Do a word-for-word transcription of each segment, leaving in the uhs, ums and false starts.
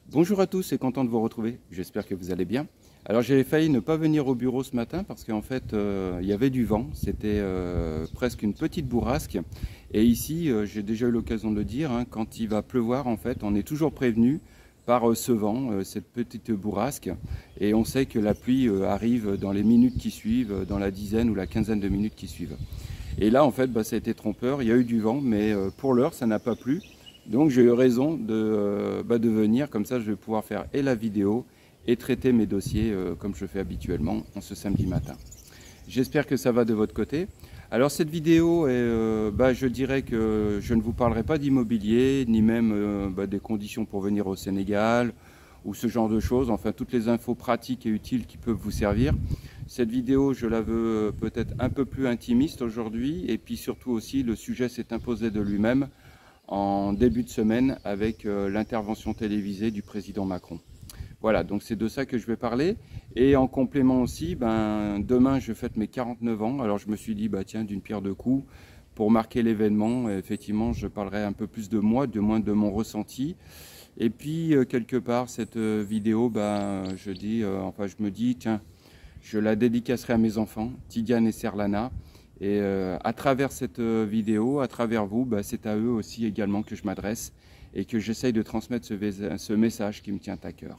Bonjour à tous, c'est content de vous retrouver, j'espère que vous allez bien. Alors j'ai failli ne pas venir au bureau ce matin parce qu'en fait euh, il y avait du vent, c'était euh, presque une petite bourrasque. Et ici, euh, j'ai déjà eu l'occasion de le dire, hein, quand il va pleuvoir en fait, on est toujours prévenu par euh, ce vent, euh, cette petite bourrasque. Et on sait que la pluie euh, arrive dans les minutes qui suivent, dans la dizaine ou la quinzaine de minutes qui suivent. Et là en fait bah, ça a été trompeur, il y a eu du vent, mais euh, pour l'heure ça n'a pas plu. Donc j'ai eu raison de, euh, bah, de venir, comme ça je vais pouvoir faire et la vidéo et traiter mes dossiers euh, comme je fais habituellement en ce samedi matin. J'espère que ça va de votre côté. Alors cette vidéo, est, euh, bah, je dirais que je ne vous parlerai pas d'immobilier, ni même euh, bah, des conditions pour venir au Sénégal, ou ce genre de choses, enfin toutes les infos pratiques et utiles qui peuvent vous servir. Cette vidéo, je la veux peut-être un peu plus intimiste aujourd'hui, et puis surtout aussi le sujet s'est imposé de lui-même en début de semaine avec euh, l'intervention télévisée du président Macron. Voilà, donc c'est de ça que je vais parler. Et en complément aussi, ben, demain je fête mes quarante-neuf ans, alors je me suis dit, bah, tiens, d'une pierre deux coups, pour marquer l'événement, effectivement, je parlerai un peu plus de moi, de moins de mon ressenti. Et puis, euh, quelque part, cette euh, vidéo, ben, je, dis, euh, enfin, je me dis, tiens, je la dédicacerai à mes enfants, Tidiane et Serlana. Et euh, à travers cette euh, vidéo, à travers vous, bah, c'est à eux aussi également que je m'adresse et que j'essaye de transmettre ce, ce message qui me tient à cœur.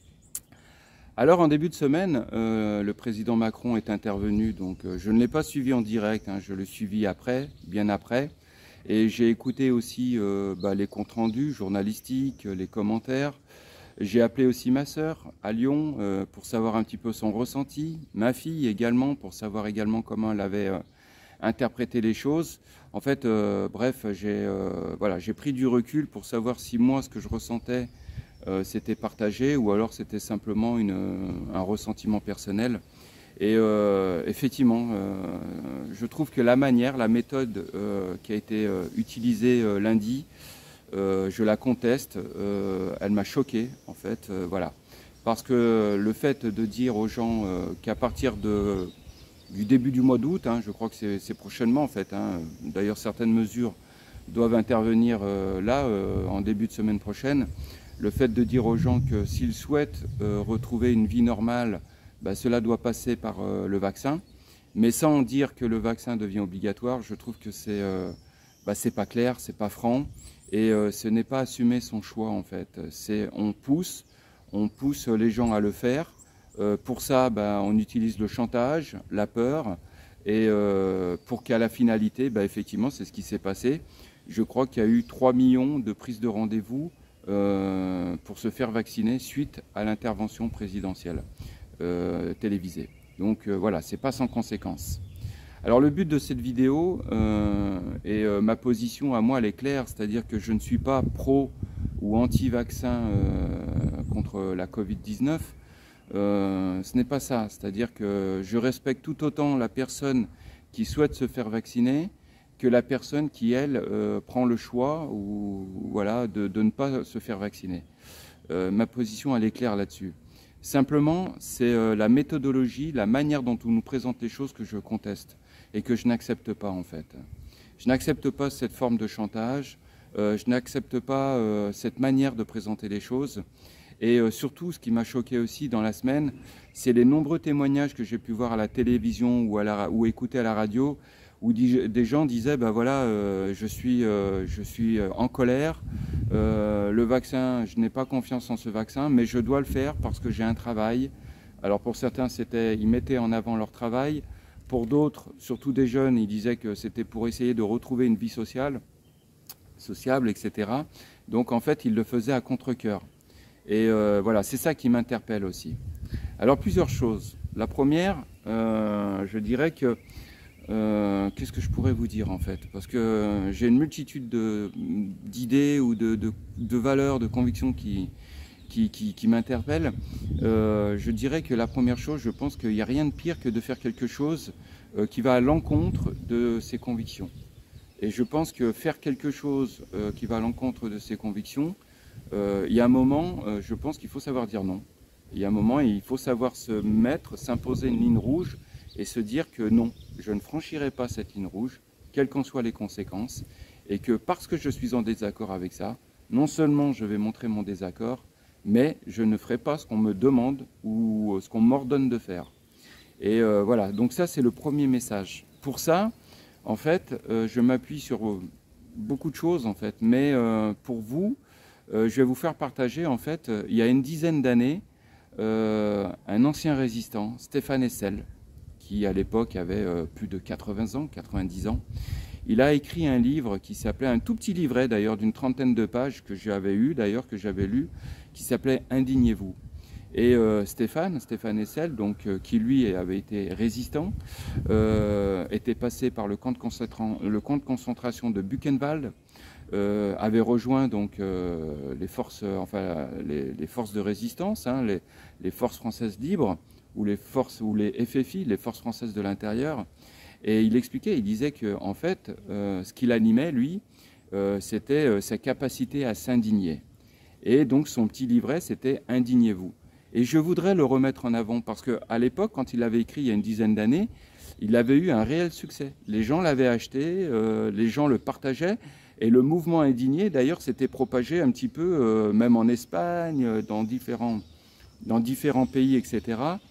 Alors en début de semaine, euh, le président Macron est intervenu, donc euh, je ne l'ai pas suivi en direct, hein, je l'ai suivi après, bien après. Et j'ai écouté aussi euh, bah, les comptes rendus journalistiques, les commentaires. J'ai appelé aussi ma sœur à Lyon euh, pour savoir un petit peu son ressenti, ma fille également pour savoir également comment elle avait euh, interprété les choses. En fait, euh, bref, j'ai euh, voilà, j'ai pris du recul pour savoir si moi, ce que je ressentais, euh, c'était partagé ou alors c'était simplement une, un ressentiment personnel. Et euh, effectivement, euh, je trouve que la manière, la méthode euh, qui a été euh, utilisée euh, lundi, Euh, je la conteste, euh, elle m'a choqué en fait, euh, voilà. Parce que le fait de dire aux gens euh, qu'à partir de, du début du mois d'août, hein, je crois que c'est prochainement en fait, hein, d'ailleurs certaines mesures doivent intervenir euh, là, euh, en début de semaine prochaine, le fait de dire aux gens que s'ils souhaitent euh, retrouver une vie normale, bah, cela doit passer par euh, le vaccin, mais sans dire que le vaccin devient obligatoire, je trouve que c'est euh, bah, c'est pas clair, c'est pas franc. Et euh, ce n'est pas assumer son choix en fait. C'est on pousse, on pousse les gens à le faire. Euh, pour ça, ben, on utilise le chantage, la peur, et euh, pour qu'à la finalité, ben, effectivement, c'est ce qui s'est passé. Je crois qu'il y a eu trois millions de prises de rendez-vous euh, pour se faire vacciner suite à l'intervention présidentielle euh, télévisée. Donc euh, voilà, c'est pas sans conséquence. Alors le but de cette vidéo euh, et euh, ma position à moi elle est claire, c'est-à-dire que je ne suis pas pro ou anti-vaccin euh, contre la Covid dix-neuf. Euh, ce n'est pas ça, c'est-à-dire que je respecte tout autant la personne qui souhaite se faire vacciner que la personne qui elle euh, prend le choix ou voilà de, de ne pas se faire vacciner. Euh, ma position elle est claire là-dessus. Simplement, c'est euh, la méthodologie, la manière dont on nous présente les choses que je conteste et que je n'accepte pas en fait. Je n'accepte pas cette forme de chantage, euh, je n'accepte pas euh, cette manière de présenter les choses. Et euh, surtout, ce qui m'a choqué aussi dans la semaine, c'est les nombreux témoignages que j'ai pu voir à la télévision ou, à la, ou écouter à la radio, où des gens disaient, ben voilà, euh, je suis, euh, je suis en colère, euh, le vaccin, je n'ai pas confiance en ce vaccin, mais je dois le faire parce que j'ai un travail. Alors pour certains, c'était, ils mettaient en avant leur travail. Pour d'autres, surtout des jeunes, ils disaient que c'était pour essayer de retrouver une vie sociale, sociable, et cetera. Donc en fait, ils le faisaient à contre-cœur. Et euh, voilà, c'est ça qui m'interpelle aussi. Alors plusieurs choses. La première, euh, je dirais que Euh, qu'est-ce que je pourrais vous dire en fait? Parce que j'ai une multitude d'idées ou de, de, de valeurs, de convictions qui, qui, qui, qui m'interpellent. Euh, je dirais que la première chose, je pense qu'il n'y a rien de pire que de faire quelque chose euh, qui va à l'encontre de ses convictions. Et je pense que faire quelque chose euh, qui va à l'encontre de ses convictions, euh, il y a un moment, euh, je pense qu'il faut savoir dire non. Il y a un moment, il faut savoir se mettre, s'imposer une ligne rouge et se dire que non, je ne franchirai pas cette ligne rouge, quelles qu'en soient les conséquences, et que parce que je suis en désaccord avec ça, non seulement je vais montrer mon désaccord, mais je ne ferai pas ce qu'on me demande ou ce qu'on m'ordonne de faire. Et euh, voilà, donc ça c'est le premier message. Pour ça, en fait, euh, je m'appuie sur beaucoup de choses, en fait, mais euh, pour vous, euh, je vais vous faire partager, en fait, il y a une dizaine d'années, euh, un ancien résistant, Stéphane Hessel, qui à l'époque avait euh, plus de quatre-vingts ans, quatre-vingt-dix ans, il a écrit un livre qui s'appelait, un tout petit livret d'ailleurs d'une trentaine de pages que j'avais eu d'ailleurs, que j'avais lu, qui s'appelait « Indignez-vous ». Et euh, Stéphane, Stéphane Hessel, donc, euh, qui lui avait été résistant, euh, était passé par le camp de, le camp de concentration de Buchenwald, euh, avait rejoint donc, euh, les, forces, enfin, les, les forces de résistance, hein, les, les forces françaises libres, ou les, forces, ou les F F I, les forces françaises de l'intérieur. Et il expliquait, il disait que en fait, euh, ce qui l'animait, lui, euh, c'était euh, sa capacité à s'indigner. Et donc son petit livret, c'était « Indignez-vous ». Et je voudrais le remettre en avant parce qu'à l'époque, quand il l'avait écrit il y a une dizaine d'années, il avait eu un réel succès. Les gens l'avaient acheté, euh, les gens le partageaient. Et le mouvement indigné, d'ailleurs, s'était propagé un petit peu, euh, même en Espagne, dans différents, dans différents pays, et cetera.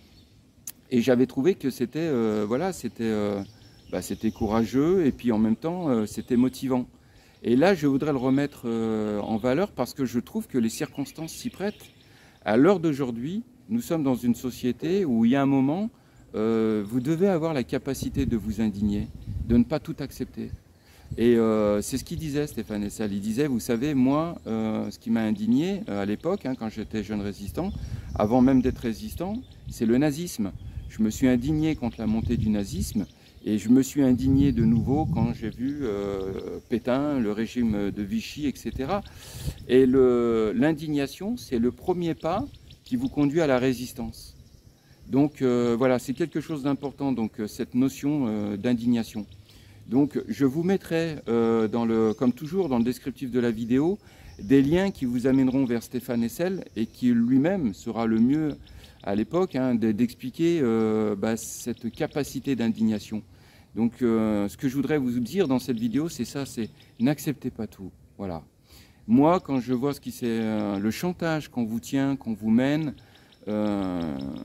Et j'avais trouvé que c'était euh, voilà, c'était euh, bah, c'était courageux et puis en même temps, euh, c'était motivant. Et là, je voudrais le remettre euh, en valeur parce que je trouve que les circonstances s'y prêtent. À l'heure d'aujourd'hui, nous sommes dans une société où il y a un moment, euh, vous devez avoir la capacité de vous indigner, de ne pas tout accepter. Et euh, c'est ce qu'il disait, Stéphane Hessel. Il disait, vous savez, moi, euh, ce qui m'a indigné euh, à l'époque, hein, quand j'étais jeune résistant, avant même d'être résistant, c'est le nazisme. Je me suis indigné contre la montée du nazisme et je me suis indigné de nouveau quand j'ai vu euh, Pétain, le régime de Vichy, et cetera. Et l'indignation, c'est le premier pas qui vous conduit à la résistance. Donc euh, voilà, c'est quelque chose d'important, donc cette notion euh, d'indignation. Donc je vous mettrai, euh, dans le, comme toujours dans le descriptif de la vidéo, des liens qui vous amèneront vers Stéphane Hessel et qui lui-même sera le mieux à l'époque hein, d'expliquer euh, bah, cette capacité d'indignation. Donc euh, ce que je voudrais vous dire dans cette vidéo, c'est ça, c'est n'acceptez pas tout. Voilà. Moi, quand je vois ce qui c'est euh, le chantage qu'on vous tient, qu'on vous mène, euh,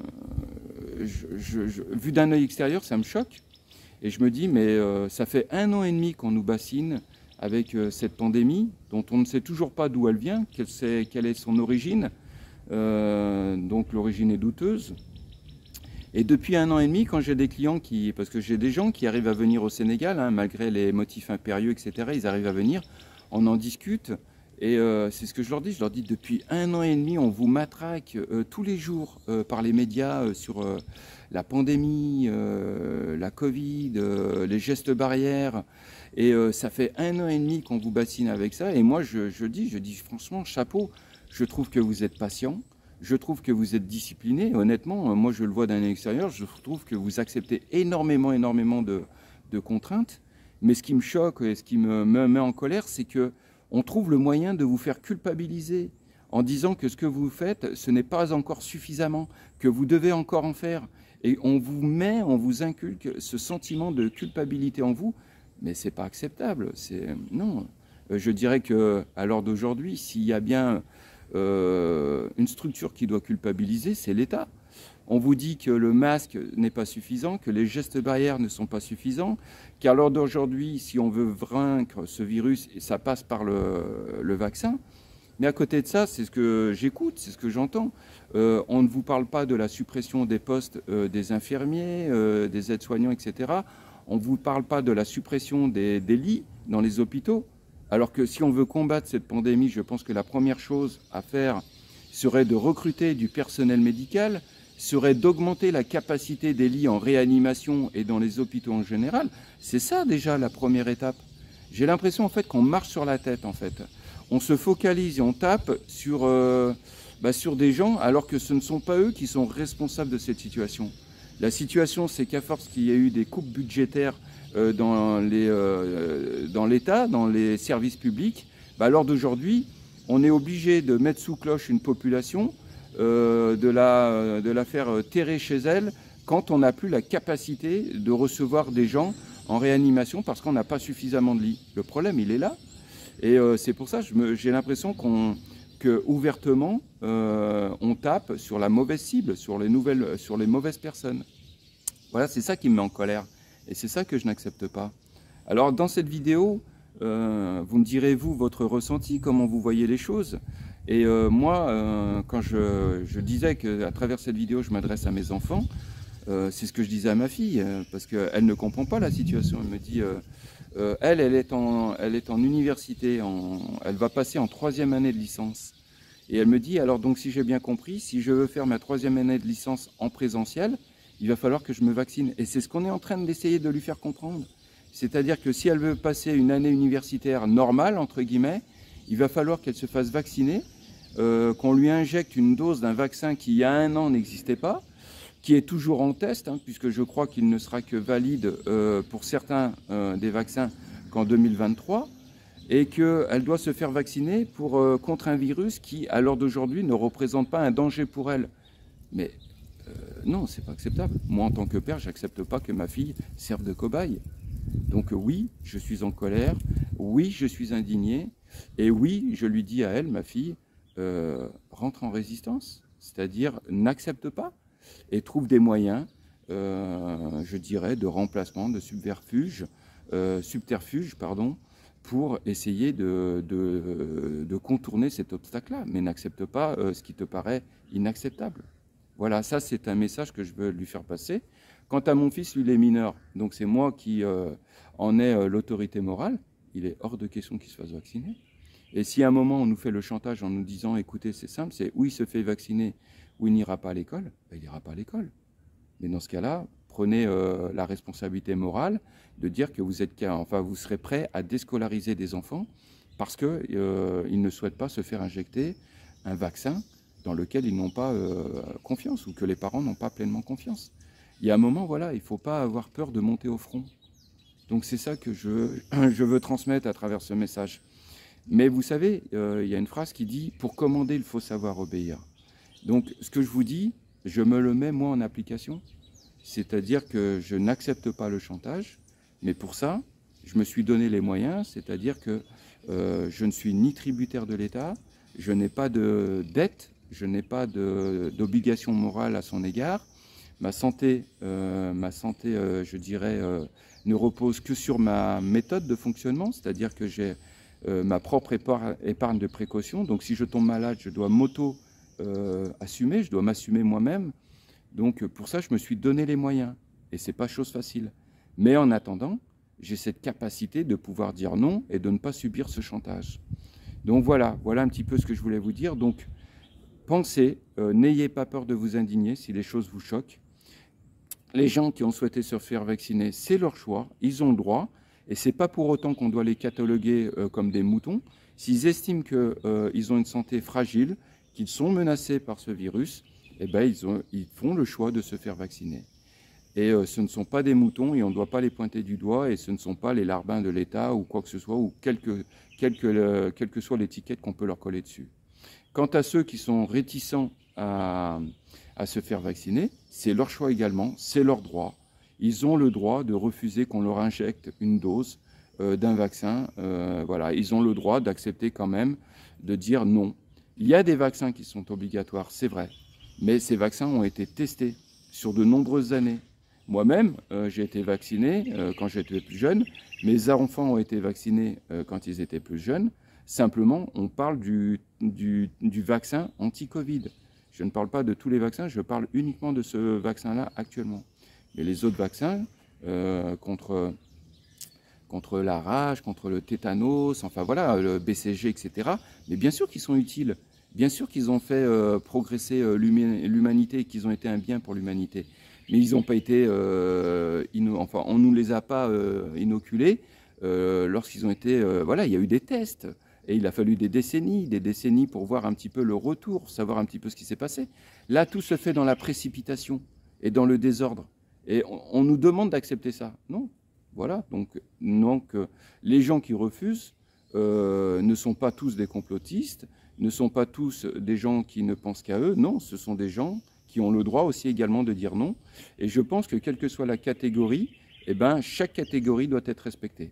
je, je, je, vu d'un œil extérieur, ça me choque. Et je me dis, mais euh, ça fait un an et demi qu'on nous bassine avec euh, cette pandémie, dont on ne sait toujours pas d'où elle vient, quelle, est, quelle est son origine. Euh, donc l'origine est douteuse. Et depuis un an et demi, quand j'ai des clients qui, parce que j'ai des gens qui arrivent à venir au Sénégal, hein, malgré les motifs impérieux, et cetera, ils arrivent à venir, on en discute. Et euh, c'est ce que je leur dis, je leur dis depuis un an et demi, on vous matraque euh, tous les jours euh, par les médias euh, sur euh, la pandémie, euh, la Covid, euh, les gestes barrières. Et euh, ça fait un an et demi qu'on vous bassine avec ça. Et moi, je, je dis, je dis franchement, chapeau, je trouve que vous êtes patient, je trouve que vous êtes discipliné. Honnêtement, moi je le vois d'un extérieur, je trouve que vous acceptez énormément, énormément de, de contraintes. Mais ce qui me choque et ce qui me, me met en colère, c'est que on trouve le moyen de vous faire culpabiliser en disant que ce que vous faites, ce n'est pas encore suffisamment, que vous devez encore en faire. Et on vous met, on vous inculque ce sentiment de culpabilité en vous, mais c'est pas acceptable. C'est non. Je dirais que à l'heure d'aujourd'hui, s'il y a bien euh, une structure qui doit culpabiliser, c'est l'État. On vous dit que le masque n'est pas suffisant, que les gestes barrières ne sont pas suffisants, qu'à l'heure d'aujourd'hui, si on veut vaincre ce virus, ça passe par le, le vaccin. Mais à côté de ça, c'est ce que j'écoute, c'est ce que j'entends. Euh, on ne vous parle pas de la suppression des postes euh, des infirmiers, euh, des aides-soignants, et cetera. On ne vous parle pas de la suppression des, des lits dans les hôpitaux. Alors que si on veut combattre cette pandémie, je pense que la première chose à faire serait de recruter du personnel médical, serait d'augmenter la capacité des lits en réanimation et dans les hôpitaux en général. C'est ça déjà la première étape. J'ai l'impression en fait qu'on marche sur la tête en fait. On se focalise et on tape sur, euh, bah, sur des gens alors que ce ne sont pas eux qui sont responsables de cette situation. La situation, c'est qu'à force qu'il y ait eu des coupes budgétaires euh, dans les, euh, dans l'État, dans les services publics, bah, à l'heure d'aujourd'hui, on est obligé de mettre sous cloche une population, euh, de, la, de la faire terrer chez elle quand on n'a plus la capacité de recevoir des gens en réanimation parce qu'on n'a pas suffisamment de lits. Le problème, il est là. Et euh, c'est pour ça que j'ai l'impression qu'on que ouvertement, euh, on tape sur la mauvaise cible, sur les, nouvelles, sur les mauvaises personnes. Voilà, c'est ça qui me met en colère. Et c'est ça que je n'accepte pas. Alors, dans cette vidéo, euh, vous me direz, vous, votre ressenti, comment vous voyez les choses. Et euh, moi, euh, quand je, je disais qu'à travers cette vidéo, je m'adresse à mes enfants, euh, c'est ce que je disais à ma fille, euh, parce qu'elle ne comprend pas la situation. Elle me dit, euh, euh, elle, elle est en, elle est en université, en, elle va passer en troisième année de licence. Et elle me dit, alors donc si j'ai bien compris, si je veux faire ma troisième année de licence en présentiel, il va falloir que je me vaccine. Et c'est ce qu'on est en train d'essayer de lui faire comprendre. C'est-à-dire que si elle veut passer une année universitaire normale, entre guillemets, il va falloir qu'elle se fasse vacciner, euh, qu'on lui injecte une dose d'un vaccin qui il y a un an n'existait pas, qui est toujours en test, hein, puisque je crois qu'il ne sera que valide euh, pour certains euh, des vaccins qu'en deux mille vingt-trois, et qu'elle doit se faire vacciner pour, euh, contre un virus qui, à l'heure d'aujourd'hui, ne représente pas un danger pour elle. Mais euh, non, c'est pas acceptable. Moi, en tant que père, j'accepte pas que ma fille serve de cobaye. Donc oui, je suis en colère, oui, je suis indigné, et oui, je lui dis à elle, ma fille, euh, rentre en résistance, c'est-à-dire n'accepte pas, et trouve des moyens, euh, je dirais, de remplacement, de subterfuge, euh, subterfuge, pardon, pour essayer de, de, de contourner cet obstacle-là, mais n'accepte pas euh, ce qui te paraît inacceptable. Voilà, ça c'est un message que je veux lui faire passer. Quant à mon fils, lui il est mineur, donc c'est moi qui euh, en ai euh, l'autorité morale. Il est hors de question qu'il se fasse vacciner. Et si à un moment on nous fait le chantage en nous disant, écoutez, c'est simple, c'est où il se fait vacciner, où il n'ira pas à l'école, ben, il n'ira pas à l'école. Mais dans ce cas-là, prenez euh, la responsabilité morale de dire que vous êtes, enfin, vous serez prêt à déscolariser des enfants parce qu'ils euh, ne souhaitent pas se faire injecter un vaccin dans lequel ils n'ont pas euh, confiance ou que les parents n'ont pas pleinement confiance. Il y a un moment, voilà, il ne faut pas avoir peur de monter au front. Donc c'est ça que je, je veux transmettre à travers ce message. Mais vous savez, euh, il y a une phrase qui dit « Pour commander, il faut savoir obéir ». Donc ce que je vous dis, je me le mets moi en application. C'est-à-dire que je n'accepte pas le chantage, mais pour ça, je me suis donné les moyens, c'est-à-dire que euh, je ne suis ni tributaire de l'État, je n'ai pas de dette, je n'ai pas d'obligation morale à son égard. Ma santé, euh, ma santé euh, je dirais, euh, ne repose que sur ma méthode de fonctionnement, c'est-à-dire que j'ai euh, ma propre épargne, épargne de précaution. Donc si je tombe malade, je dois m'auto-assumer, euh, je dois m'assumer moi-même. Donc pour ça, je me suis donné les moyens. Et ce n'est pas chose facile. Mais en attendant, j'ai cette capacité de pouvoir dire non et de ne pas subir ce chantage. Donc voilà, voilà un petit peu ce que je voulais vous dire. Donc pensez, euh, n'ayez pas peur de vous indigner si les choses vous choquent. Les gens qui ont souhaité se faire vacciner, c'est leur choix, ils ont le droit. Et ce n'est pas pour autant qu'on doit les cataloguer euh, comme des moutons. S'ils estiment qu'ils euh, ont une santé fragile, qu'ils sont menacés par ce virus, eh ben, ils, ont, ils font le choix de se faire vacciner. Et euh, ce ne sont pas des moutons et on ne doit pas les pointer du doigt et ce ne sont pas les larbins de l'État ou quoi que ce soit ou quelle que, quelle que, le, quelle que soit l'étiquette qu'on peut leur coller dessus. Quant à ceux qui sont réticents à, à se faire vacciner, c'est leur choix également, c'est leur droit. Ils ont le droit de refuser qu'on leur injecte une dose euh, d'un vaccin. Euh, voilà, ils ont le droit d'accepter quand même de dire non. Il y a des vaccins qui sont obligatoires, c'est vrai. Mais ces vaccins ont été testés sur de nombreuses années. Moi-même, euh, j'ai été vacciné euh, quand j'étais plus jeune. Mes enfants ont été vaccinés euh, quand ils étaient plus jeunes. Simplement, on parle du, du, du vaccin anti-Covid. Je ne parle pas de tous les vaccins, je parle uniquement de ce vaccin-là actuellement. Mais les autres vaccins euh, contre, contre la rage, contre le tétanos, enfin voilà, le B C G, et cetera. Mais bien sûr qu'ils sont utiles. Bien sûr qu'ils ont fait euh, progresser euh, l'humanité et qu'ils ont été un bien pour l'humanité. Mais ils n'ont pas été, euh, enfin, on ne nous les a pas euh, inoculés euh, lorsqu'ils ont été, euh, voilà, il y a eu des tests. Et il a fallu des décennies, des décennies pour voir un petit peu le retour, savoir un petit peu ce qui s'est passé. Là, tout se fait dans la précipitation et dans le désordre. Et on, on nous demande d'accepter ça. Non, voilà. Donc, donc euh, les gens qui refusent euh, ne sont pas tous des complotistes, ne sont pas tous des gens qui ne pensent qu'à eux. Non, ce sont des gens qui ont le droit aussi également de dire non. Et je pense que quelle que soit la catégorie, eh ben, chaque catégorie doit être respectée.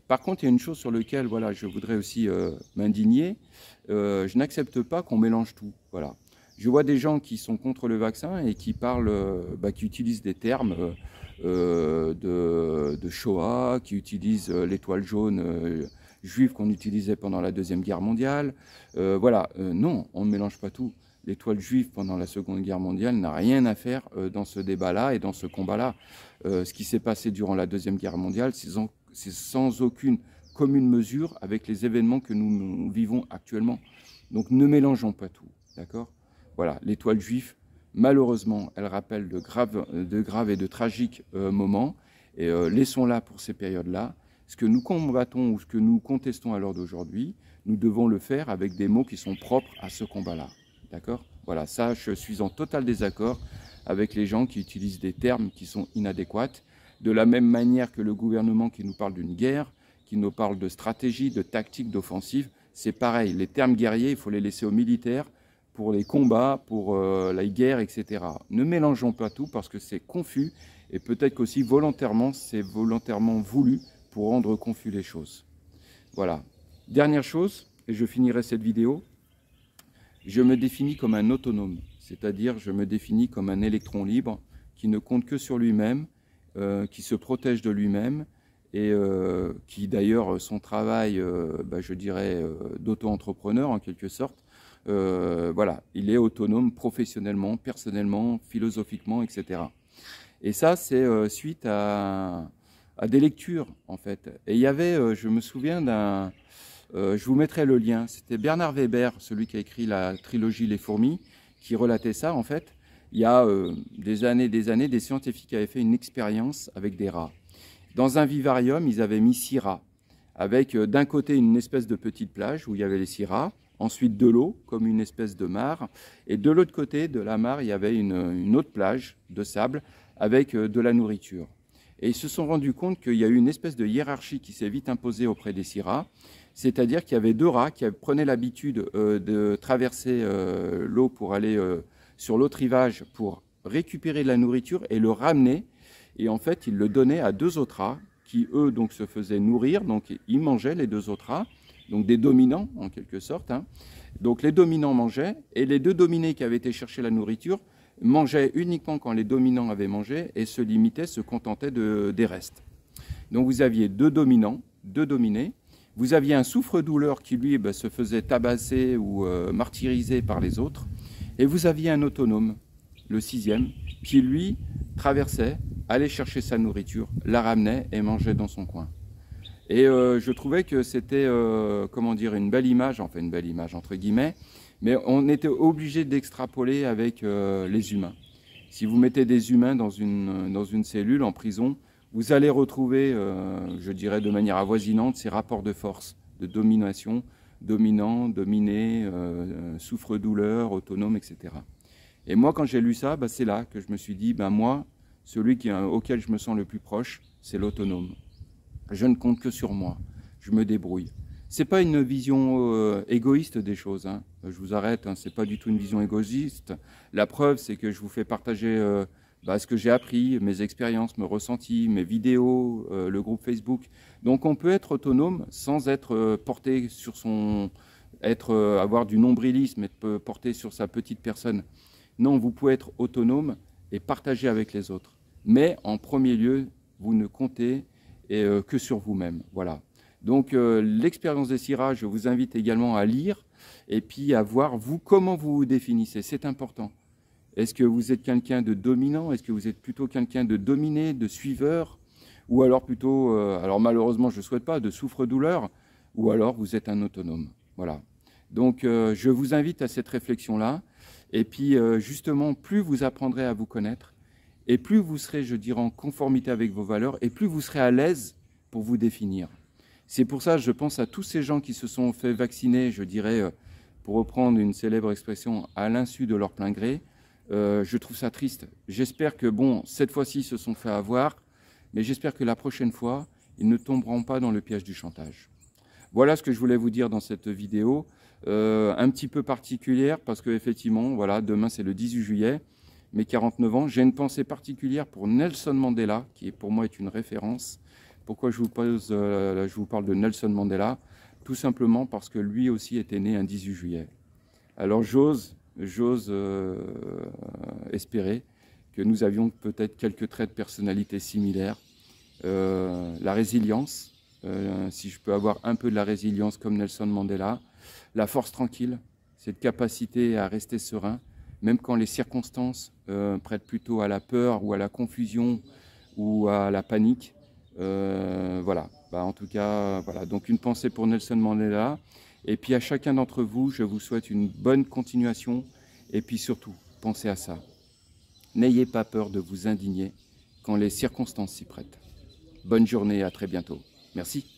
Par contre, il y a une chose sur laquelle voilà, je voudrais aussi euh, m'indigner. Euh, je n'accepte pas qu'on mélange tout. Voilà. Je vois des gens qui sont contre le vaccin et qui parlent, euh, bah, qui utilisent des termes euh, euh, de, de Shoah, qui utilisent euh, l'étoile jaune euh, juive qu'on utilisait pendant la Deuxième Guerre mondiale. Euh, voilà, euh, non, on ne mélange pas tout. L'étoile juive pendant la Seconde Guerre mondiale n'a rien à faire euh, dans ce débat-là et dans ce combat-là. Euh, ce qui s'est passé durant la Deuxième Guerre mondiale, c'est sans aucune commune mesure avec les événements que nous, nous vivons actuellement. Donc ne mélangeons pas tout, d'accord? Voilà, l'étoile juive, malheureusement, elle rappelle de graves, de graves et de tragiques euh, moments. Et euh, laissons-la pour ces périodes-là. Ce que nous combattons ou ce que nous contestons à l'heure d'aujourd'hui, nous devons le faire avec des mots qui sont propres à ce combat-là. D'accord? Voilà, ça, je suis en total désaccord avec les gens qui utilisent des termes qui sont inadéquats. De la même manière que le gouvernement qui nous parle d'une guerre, qui nous parle de stratégie, de tactique, d'offensive, c'est pareil. Les termes guerriers, il faut les laisser aux militaires pour les combats, pour euh, la guerre, et cetera. Ne mélangeons pas tout parce que c'est confus et peut-être qu'aussi volontairement, c'est volontairement voulu pour rendre confus les choses. Voilà. Dernière chose, et je finirai cette vidéo, je me définis comme un autonome, c'est-à-dire je me définis comme un électron libre qui ne compte que sur lui-même, euh, qui se protège de lui-même et euh, qui d'ailleurs son travail, euh, bah, je dirais, euh, d'auto-entrepreneur en quelque sorte, euh, voilà, il est autonome professionnellement, personnellement, philosophiquement, et cetera. Et ça, c'est euh, suite à, à des lectures en fait. Et il y avait, euh, je me souviens d'un... Euh, je vous mettrai le lien. C'était Bernard Weber, celui qui a écrit la trilogie Les Fourmis, qui relatait ça. En fait, il y a euh, des années, des années, des scientifiques avaient fait une expérience avec des rats. Dans un vivarium, ils avaient mis six rats, avec euh, d'un côté une espèce de petite plage où il y avait les six rats, ensuite de l'eau, comme une espèce de mare, et de l'autre côté de la mare, il y avait une, une autre plage de sable avec euh, de la nourriture. Et ils se sont rendus compte qu'il y a eu une espèce de hiérarchie qui s'est vite imposée auprès des six rats. C'est-à-dire qu'il y avait deux rats qui prenaient l'habitude euh, de traverser euh, l'eau pour aller euh, sur l'autre rivage pour récupérer de la nourriture et le ramener. Et en fait, ils le donnaient à deux autres rats qui, eux, donc, se faisaient nourrir. Donc, ils mangeaient, les deux autres rats, donc des dominants, en quelque sorte. Hein. Donc, les dominants mangeaient et les deux dominés qui avaient été chercher la nourriture mangeaient uniquement quand les dominants avaient mangé et se limitaient, se contentaient de, des restes. Donc, vous aviez deux dominants, deux dominés. Vous aviez un souffre-douleur qui, lui, ben, se faisait tabasser ou euh, martyriser par les autres. Et vous aviez un autonome, le sixième, qui, lui, traversait, allait chercher sa nourriture, la ramenait et mangeait dans son coin. Et euh, je trouvais que c'était, euh, comment dire, une belle image, enfin une belle image entre guillemets, mais on était obligé d'extrapoler avec euh, les humains. Si vous mettez des humains dans une, dans une cellule en prison, vous allez retrouver, euh, je dirais de manière avoisinante, ces rapports de force, de domination, dominant, dominé, euh, souffre-douleur, autonome, et cetera. Et moi, quand j'ai lu ça, bah, c'est là que je me suis dit, ben moi, celui qui, auquel je me sens le plus proche, c'est l'autonome. Je ne compte que sur moi, je me débrouille. C'est pas une vision euh, égoïste des choses, hein. Je vous arrête, hein, c'est pas du tout une vision égoïste. La preuve, c'est que je vous fais partager euh, bah, ce que j'ai appris, mes expériences, mes ressentis, mes vidéos, euh, le groupe Facebook. Donc on peut être autonome sans être euh, porté sur son... être, euh, avoir du nombrilisme, être porté sur sa petite personne. Non, vous pouvez être autonome et partager avec les autres. Mais en premier lieu, vous ne comptez et, euh, que sur vous-même. Voilà. Donc euh, l'expérience des six rats, je vous invite également à lire et puis à voir vous comment vous vous définissez. C'est important. Est-ce que vous êtes quelqu'un de dominant? Est-ce que vous êtes plutôt quelqu'un de dominé, de suiveur? Ou alors plutôt, euh, alors malheureusement je ne souhaite pas, de souffre-douleur? Ou alors vous êtes un autonome? Voilà. Donc euh, je vous invite à cette réflexion-là. Et puis euh, justement, plus vous apprendrez à vous connaître, et plus vous serez, je dirais, en conformité avec vos valeurs, et plus vous serez à l'aise pour vous définir. C'est pour ça que je pense à tous ces gens qui se sont fait vacciner, je dirais, euh, pour reprendre une célèbre expression, à l'insu de leur plein gré. Euh, je trouve ça triste. J'espère que, bon, cette fois-ci, ils se sont fait avoir, mais j'espère que la prochaine fois, ils ne tomberont pas dans le piège du chantage. Voilà ce que je voulais vous dire dans cette vidéo, euh, un petit peu particulière, parce qu'effectivement, voilà, demain c'est le dix-huit juillet, mes quarante-neuf ans. J'ai une pensée particulière pour Nelson Mandela, qui pour moi est une référence, Pourquoi je vous, pose, euh, je vous parle de Nelson Mandela? Tout simplement parce que lui aussi était né un dix-huit juillet. Alors j'ose, j'ose euh, espérer que nous avions peut-être quelques traits de personnalité similaires. Euh, la résilience, euh, si je peux avoir un peu de la résilience comme Nelson Mandela. La force tranquille, cette capacité à rester serein, même quand les circonstances euh, prêtent plutôt à la peur ou à la confusion ou à la panique. Euh, voilà, bah, en tout cas, voilà. Donc une pensée pour Nelson Mandela. Et puis à chacun d'entre vous, je vous souhaite une bonne continuation. Et puis surtout, pensez à ça. N'ayez pas peur de vous indigner quand les circonstances s'y prêtent. Bonne journée, à très bientôt. Merci.